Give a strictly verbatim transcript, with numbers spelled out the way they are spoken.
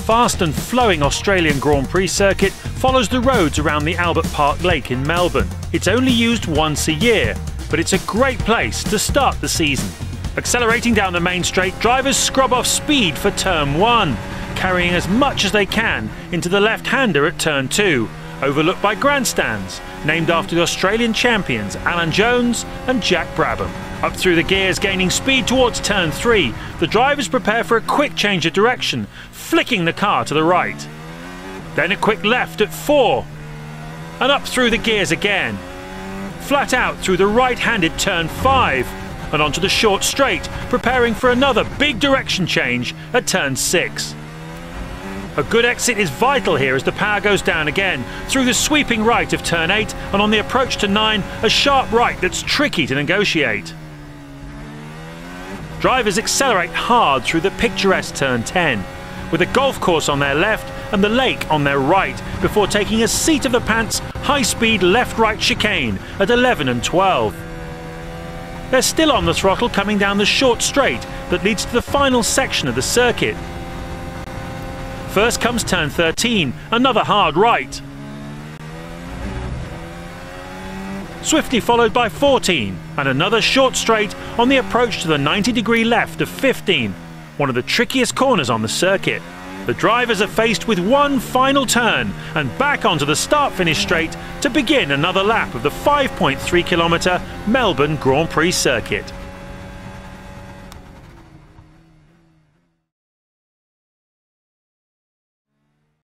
fast and flowing Australian Grand Prix circuit follows the roads around the Albert Park Lake in Melbourne. It's only used once a year, but it's a great place to start the season. Accelerating down the main straight, drivers scrub off speed for turn one, carrying as much as they can into the left-hander at turn two, overlooked by grandstands, named after the Australian champions Alan Jones and Jack Brabham. Up through the gears, gaining speed towards turn three, the drivers prepare for a quick change of direction, flicking the car to the right. Then a quick left at four, and up through the gears again. Flat out through the right-handed turn five, and onto the short straight, preparing for another big direction change at turn six. A good exit is vital here as the power goes down again, through the sweeping right of turn eight, and on the approach to nine, a sharp right that's tricky to negotiate. Drivers accelerate hard through the picturesque turn ten, with a golf course on their left and the lake on their right, before taking a seat of the pants high-speed left-right chicane at eleven and twelve. They're still on the throttle coming down the short straight that leads to the final section of the circuit. First comes turn thirteen, another hard right. Swiftly followed by fourteen, and another short straight on the approach to the ninety degree left of fifteen, one of the trickiest corners on the circuit. The drivers are faced with one final turn and back onto the start-finish straight to begin another lap of the five point three kilometre Melbourne Grand Prix circuit.